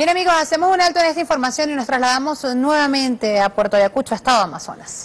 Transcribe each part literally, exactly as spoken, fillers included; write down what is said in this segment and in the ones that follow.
Bien, amigos, hacemos un alto en esta información y nos trasladamos nuevamente a Puerto Ayacucho, Estado Amazonas.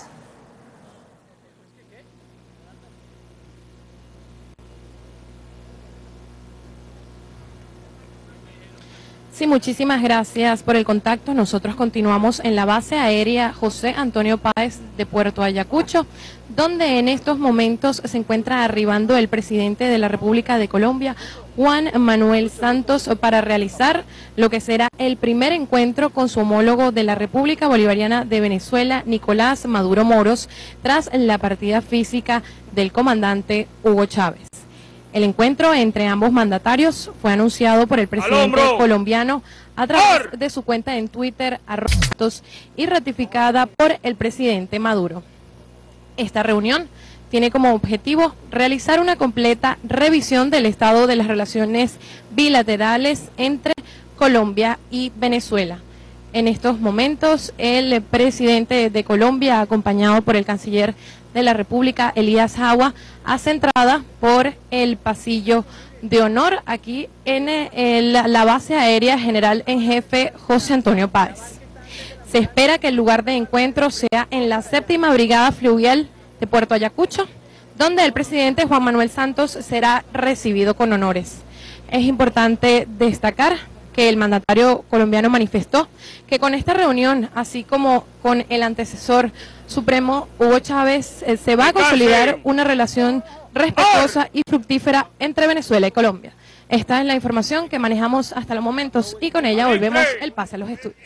Sí, muchísimas gracias por el contacto. Nosotros continuamos en la base aérea José Antonio Páez de Puerto Ayacucho, donde en estos momentos se encuentra arribando el presidente de la República de Colombia, Juan Manuel Santos, para realizar lo que será el primer encuentro con su homólogo de la República Bolivariana de Venezuela, Nicolás Maduro Moros, tras la partida física del comandante Hugo Chávez. El encuentro entre ambos mandatarios fue anunciado por el presidente colombiano a través de su cuenta en Twitter, arroba, y ratificada por el presidente Maduro. Esta reunión tiene como objetivo realizar una completa revisión del estado de las relaciones bilaterales entre Colombia y Venezuela. En estos momentos, el presidente de Colombia, acompañado por el canciller de la República, Elías Jawa, hace entrada por el pasillo de honor aquí en el, la base aérea general en jefe José Antonio Páez. Se espera que el lugar de encuentro sea en la séptima brigada fluvial de Puerto Ayacucho, donde el presidente Juan Manuel Santos será recibido con honores. Es importante destacar que el mandatario colombiano manifestó que con esta reunión, así como con el antecesor supremo Hugo Chávez, eh, se va a consolidar una relación respetuosa y fructífera entre Venezuela y Colombia. Esta es la información que manejamos hasta los momentos y con ella volvemos el pase a los estudios.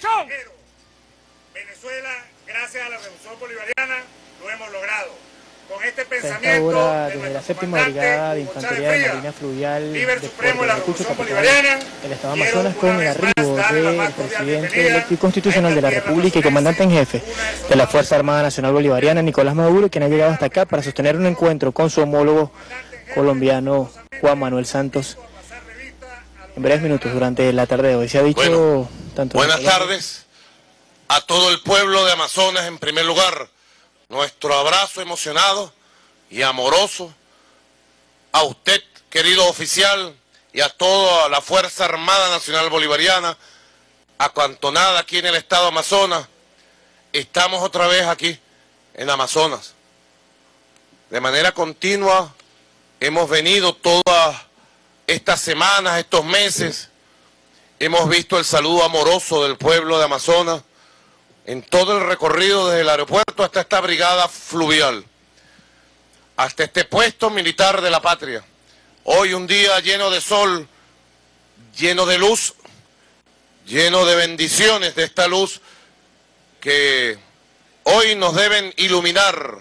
Venezuela, gracias a la Revolución Bolivariana, lo hemos logrado. Con este A esta pensamiento hora, de desde la nuestro séptima comandante, brigada de Hugo infantería Chávez de Frías, Marina Fluvial líder de supremo Puerto de la Ayacucho, Revolución capital Bolivariana, del Estado quiero Amazonas, con una el vez arribo más darle la del más cordial presidente bienvenida electo y constitucional de la a esta República y tierra comandante en jefe de la Fuerza Armada Nacional Bolivariana, Nicolás Maduro, quien ha llegado hasta acá para sostener un encuentro con su homólogo colombiano, Juan Manuel Santos, en breves minutos durante la tarde de hoy. Se ha dicho bueno, tanto... Buenas tardes a todo el pueblo de Amazonas. En primer lugar, nuestro abrazo emocionado y amoroso a usted, querido oficial, y a toda la Fuerza Armada Nacional Bolivariana, acantonada aquí en el estado Amazonas. Estamos otra vez aquí en Amazonas. De manera continua hemos venido todas estas semanas, estos meses, hemos visto el saludo amoroso del pueblo de Amazonas en todo el recorrido desde el aeropuerto hasta esta brigada fluvial, hasta este puesto militar de la patria. Hoy un día lleno de sol, lleno de luz, lleno de bendiciones de esta luz que hoy nos deben iluminar,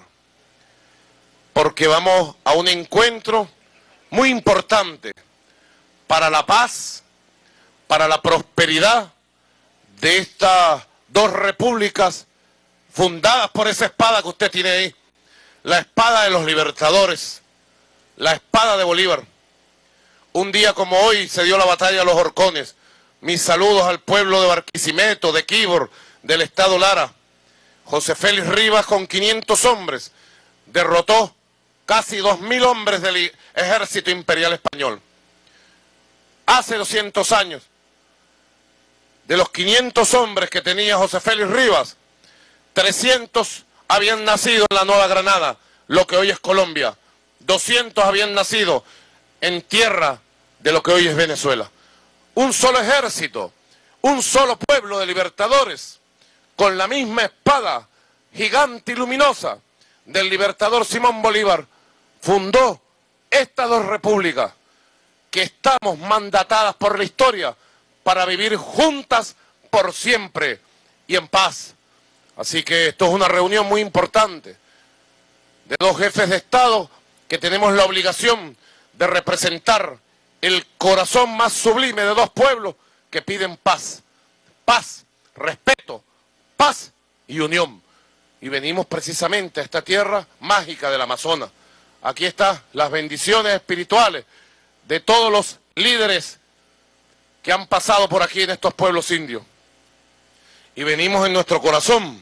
porque vamos a un encuentro muy importante para la paz, para la prosperidad de estas dos repúblicas fundadas por esa espada que usted tiene ahí, la espada de los libertadores, la espada de Bolívar. Un día como hoy se dio la batalla de los Horcones. Mis saludos al pueblo de Barquisimeto, de Quibor, del estado Lara. José Félix Rivas con quinientos hombres derrotó casi dos mil hombres del ejército imperial español. Hace doscientos años, de los quinientos hombres que tenía José Félix Rivas, trescientos habían nacido en la Nueva Granada, lo que hoy es Colombia. doscientos habían nacido en tierra de lo que hoy es Venezuela. Un solo ejército, un solo pueblo de libertadores, con la misma espada gigante y luminosa del libertador Simón Bolívar, fundó estas dos repúblicas que estamos mandatadas por la historia para vivir juntas por siempre y en paz. Así que esto es una reunión muy importante de dos jefes de Estado que tenemos la obligación de representar el corazón más sublime de dos pueblos que piden paz, paz, respeto, paz y unión. Y venimos precisamente a esta tierra mágica del Amazonas. Aquí están las bendiciones espirituales de todos los líderes que han pasado por aquí en estos pueblos indios. Y venimos en nuestro corazón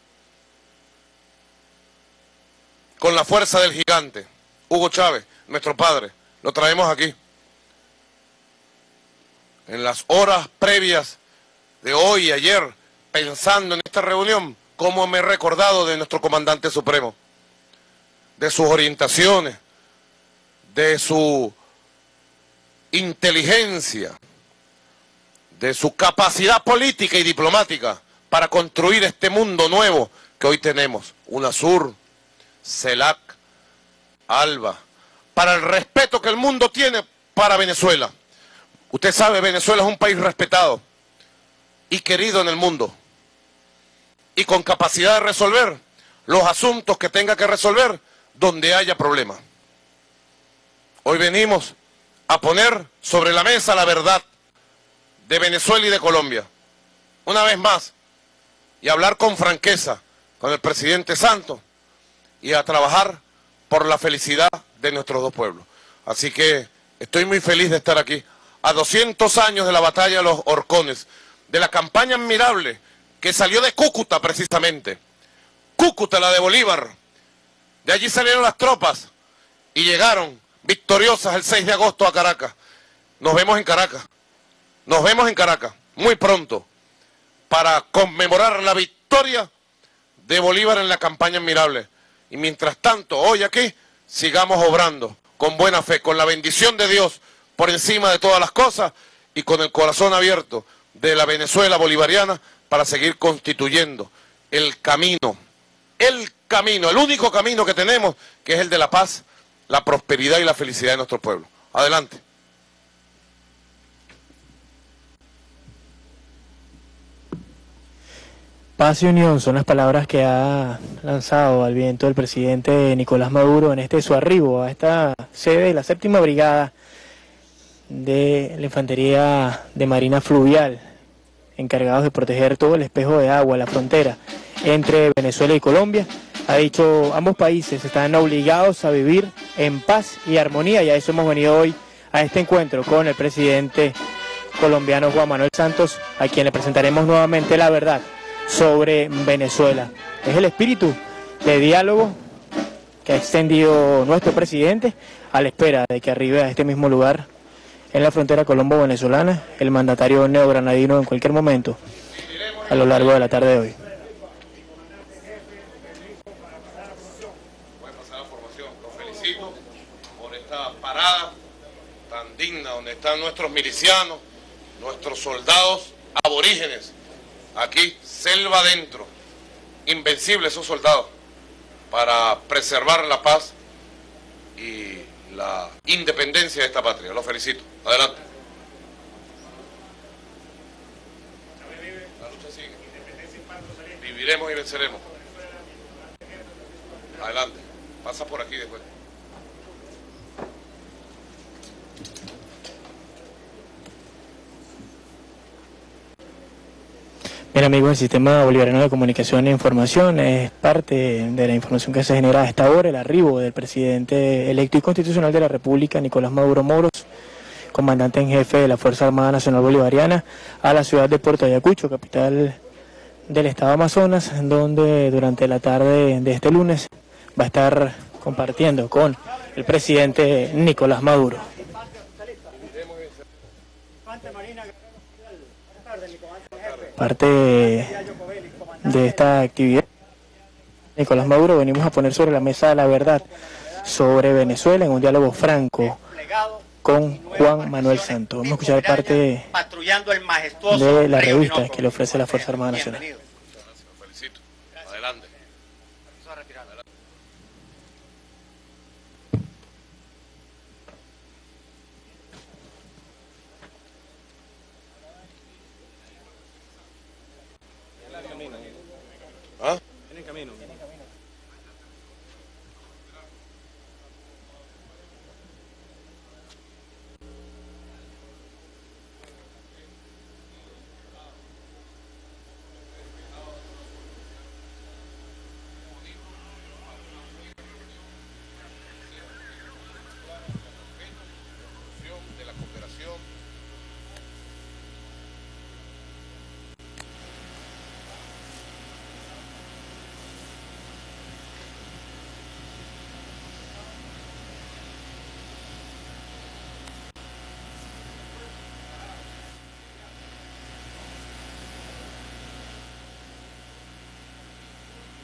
con la fuerza del gigante, Hugo Chávez, nuestro padre. Lo traemos aquí. En las horas previas de hoy y ayer, pensando en esta reunión, cómo me he recordado de nuestro comandante supremo, de sus orientaciones, de su inteligencia, de su capacidad política y diplomática para construir este mundo nuevo que hoy tenemos, UNASUR, CELAC, ALBA, para el respeto que el mundo tiene para Venezuela. Usted sabe, Venezuela es un país respetado y querido en el mundo, y con capacidad de resolver los asuntos que tenga que resolver donde haya problemas. Hoy venimos a poner sobre la mesa la verdad de Venezuela y de Colombia, una vez más, y hablar con franqueza con el presidente Santos y a trabajar por la felicidad de nuestros dos pueblos. Así que estoy muy feliz de estar aquí, a doscientos años de la batalla de los Horcones, de la campaña admirable que salió de Cúcuta precisamente, Cúcuta, la de Bolívar. De allí salieron las tropas y llegaron victoriosas el seis de agosto a Caracas. Nos vemos en Caracas, nos vemos en Caracas muy pronto para conmemorar la victoria de Bolívar en la campaña admirable. Y mientras tanto, hoy aquí, sigamos obrando con buena fe, con la bendición de Dios por encima de todas las cosas y con el corazón abierto de la Venezuela bolivariana para seguir constituyendo el camino, el camino, el único camino que tenemos, que es el de la paz, la prosperidad y la felicidad de nuestro pueblo. Adelante. Paz y unión son las palabras que ha lanzado al viento el presidente Nicolás Maduro en este su arribo a esta sede de la séptima brigada de la Infantería de Marina Fluvial, encargados de proteger todo el espejo de agua, la frontera entre Venezuela y Colombia. Ha dicho, ambos países están obligados a vivir en paz y armonía, y a eso hemos venido hoy a este encuentro con el presidente colombiano Juan Manuel Santos, a quien le presentaremos nuevamente la verdad sobre Venezuela. Es el espíritu de diálogo que ha extendido nuestro presidente a la espera de que arribe a este mismo lugar en la frontera colombo-venezolana el mandatario neogranadino en cualquier momento a lo largo de la tarde de hoy. Voy a pasar la formación. Los felicito por esta parada tan digna donde están nuestros milicianos, nuestros soldados aborígenes. Aquí, selva adentro, invencibles esos soldados, para preservar la paz y la independencia de esta patria. Los felicito. Adelante. La lucha sigue. Viviremos y venceremos. Adelante. Pasa por aquí después. Bien, amigos, el Sistema Bolivariano de Comunicación e Información es parte de la información que se genera a esta hora, el arribo del presidente electo y constitucional de la República, Nicolás Maduro Moros, comandante en jefe de la Fuerza Armada Nacional Bolivariana, a la ciudad de Puerto Ayacucho, capital del estado Amazonas, donde durante la tarde de este lunes va a estar compartiendo con el presidente Nicolás Maduro. Parte de esta actividad, Nicolás Maduro, venimos a poner sobre la mesa la verdad sobre Venezuela en un diálogo franco con Juan Manuel Santos. Vamos a escuchar parte de la revista que le ofrece la Fuerza Armada Nacional. Felicito. Adelante. ¿Ah? En el camino.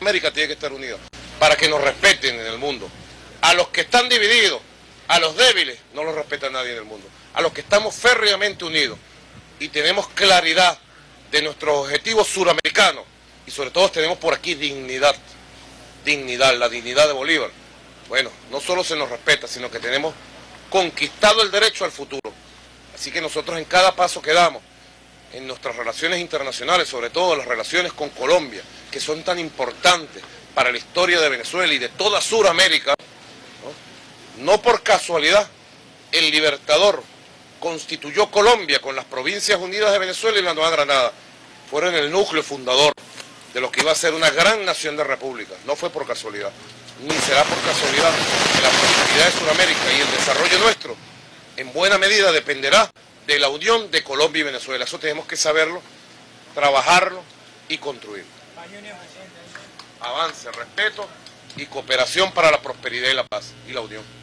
América tiene que estar unida para que nos respeten en el mundo. A los que están divididos, a los débiles, no los respeta nadie en el mundo. A los que estamos férreamente unidos y tenemos claridad de nuestros objetivos suramericanos y sobre todo tenemos por aquí dignidad, dignidad, la dignidad de Bolívar. Bueno, no solo se nos respeta, sino que tenemos conquistado el derecho al futuro. Así que nosotros en cada paso que damos, en nuestras relaciones internacionales, sobre todo las relaciones con Colombia, que son tan importantes para la historia de Venezuela y de toda Suramérica, ¿no? No por casualidad, el Libertador constituyó Colombia con las Provincias Unidas de Venezuela y la Nueva Granada. Fueron el núcleo fundador de lo que iba a ser una gran nación de república. No fue por casualidad, ni será por casualidad que la prosperidad de Sudamérica y el desarrollo nuestro, en buena medida, dependerá de la unión de Colombia y Venezuela. Eso tenemos que saberlo, trabajarlo y construirlo. Avance, respeto y cooperación para la prosperidad y la paz y la unión.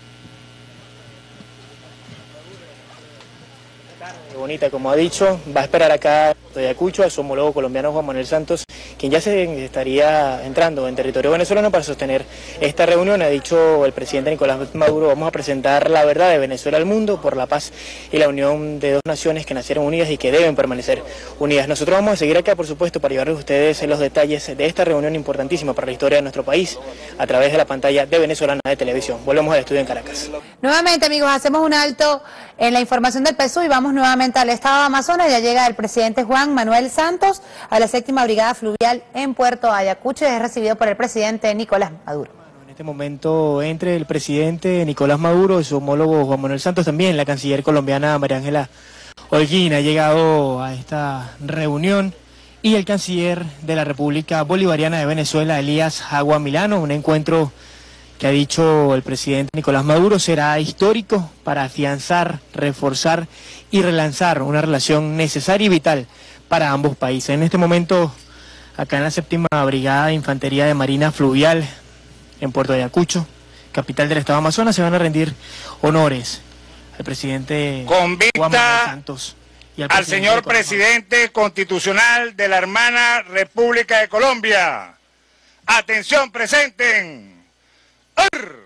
Qué bonita, como ha dicho, va a esperar acá de Ayacucho a su homólogo colombiano Juan Manuel Santos, quien ya se estaría entrando en territorio venezolano para sostener esta reunión. Ha dicho el presidente Nicolás Maduro: vamos a presentar la verdad de Venezuela al mundo por la paz y la unión de dos naciones que nacieron unidas y que deben permanecer unidas. Nosotros vamos a seguir acá, por supuesto, para llevarles a ustedes los detalles de esta reunión importantísima para la historia de nuestro país a través de la pantalla de Venezolana de Televisión. Volvemos al estudio en Caracas. Nuevamente, amigos, hacemos un alto en la información del P S U y vamos nuevamente al estado de Amazonas. Ya llega el presidente Juan Manuel Santos a la séptima brigada fluvial en Puerto Ayacucho y es recibido por el presidente Nicolás Maduro. En este momento, entre el presidente Nicolás Maduro y su homólogo Juan Manuel Santos, también la canciller colombiana María Ángela Holguín ha llegado a esta reunión, y el canciller de la República Bolivariana de Venezuela, Elías Jagua Milano, un encuentro que ha dicho el presidente Nicolás Maduro será histórico para afianzar, reforzar y relanzar una relación necesaria y vital para ambos países. En este momento, acá en la séptima brigada de infantería de Marina Fluvial en Puerto Ayacucho, capital del estado de Amazonas, se van a rendir honores al presidente Con vista Juan Manuel Santos y al, al señor presidente constitucional de la hermana República de Colombia. Atención, presenten. ¡Arr!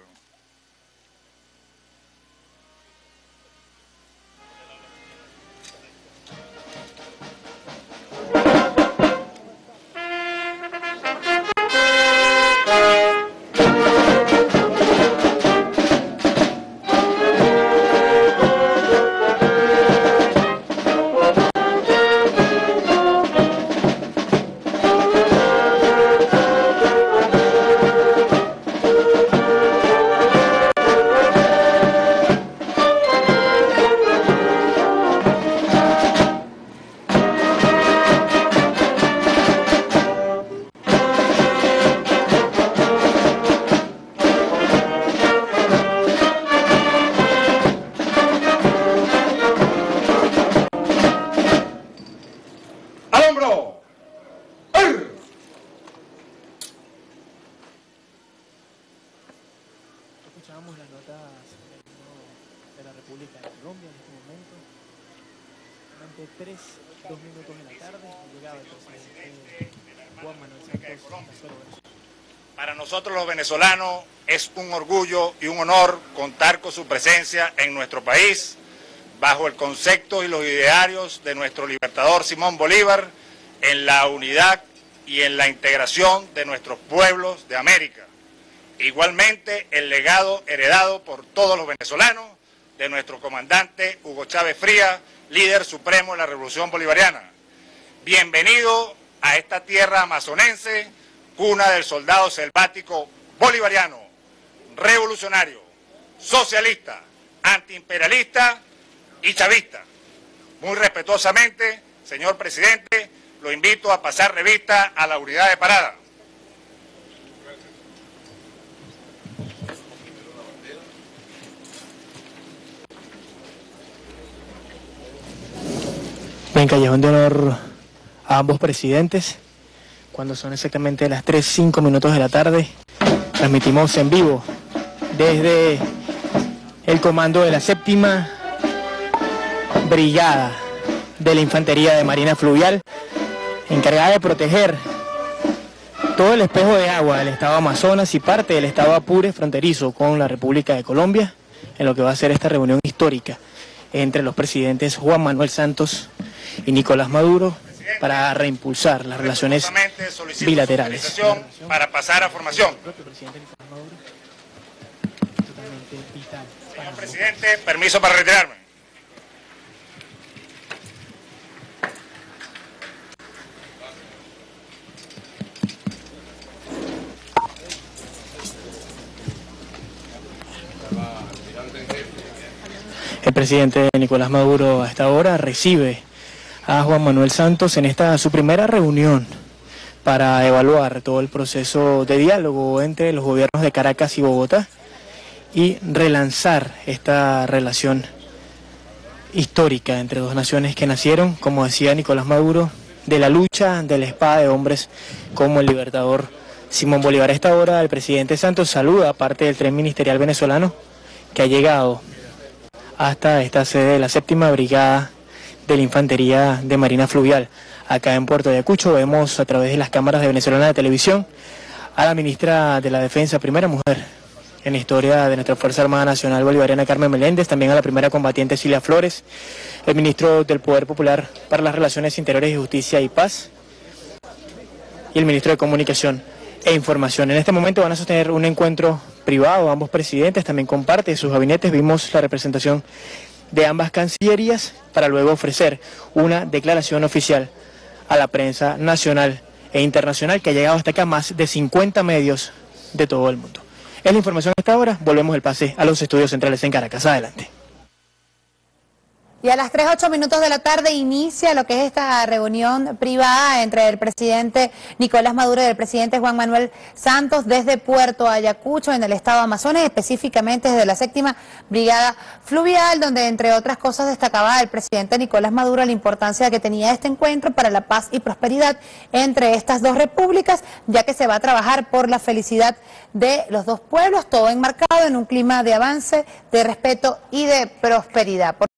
Escuchábamos las notas de la República de Colombia en este momento. Durante tres, dos minutos de la tarde llegaba el presidente Juan Manuel Santos. Para nosotros los venezolanos es un orgullo y un honor contar con su presencia en nuestro país, bajo el concepto y los idearios de nuestro libertador Simón Bolívar, en la unidad y en la integración de nuestros pueblos de América. Igualmente, el legado heredado por todos los venezolanos de nuestro comandante Hugo Chávez Frías, líder supremo de la Revolución Bolivariana. Bienvenido a esta tierra amazonense, cuna del soldado selvático bolivariano, revolucionario, socialista, antiimperialista y chavista. Muy respetuosamente, señor presidente, lo invito a pasar revista a la unidad de parada. En callejón de honor a ambos presidentes, cuando son exactamente las tres, cinco minutos de la tarde, transmitimos en vivo desde el comando de la séptima brigada de la infantería de Marina Fluvial, encargada de proteger Todo el espejo de agua del estado Amazonas y parte del estado Apure fronterizo con la República de Colombia, en lo que va a ser esta reunión histórica entre los presidentes Juan Manuel Santos y Nicolás Maduro para reimpulsar las relaciones bilaterales. Para pasar a formación. Señor presidente, permiso para retirarme. El presidente Nicolás Maduro a esta hora recibe a Juan Manuel Santos en esta su primera reunión para evaluar todo el proceso de diálogo entre los gobiernos de Caracas y Bogotá y relanzar esta relación histórica entre dos naciones que nacieron, como decía Nicolás Maduro, de la lucha de la espada de hombres como el libertador Simón Bolívar. A esta hora el presidente Santos saluda a parte del tren ministerial venezolano que ha llegado hasta esta sede de la séptima brigada de la Infantería de Marina Fluvial. Acá en Puerto Ayacucho vemos a través de las cámaras de Venezolana de Televisión a la ministra de la Defensa, primera mujer en la historia de nuestra Fuerza Armada Nacional Bolivariana, Carmen Meléndez, también a la primera combatiente Cilia Flores, el ministro del Poder Popular para las Relaciones Interiores y Justicia y Paz, y el ministro de Comunicación e Información. En este momento van a sostener un encuentro privado, ambos presidentes, también con parte de sus gabinetes. Vimos la representación de ambas cancillerías para luego ofrecer una declaración oficial a la prensa nacional e internacional que ha llegado hasta acá, más de cincuenta medios de todo el mundo. Es la información hasta ahora, volvemos el pase a los estudios centrales en Caracas. Adelante. Y a las tres ocho minutos de la tarde inicia lo que es esta reunión privada entre el presidente Nicolás Maduro y el presidente Juan Manuel Santos desde Puerto Ayacucho, en el estado Amazonas, específicamente desde la séptima brigada fluvial, donde entre otras cosas destacaba el presidente Nicolás Maduro la importancia que tenía este encuentro para la paz y prosperidad entre estas dos repúblicas, ya que se va a trabajar por la felicidad de los dos pueblos, todo enmarcado en un clima de avance, de respeto y de prosperidad.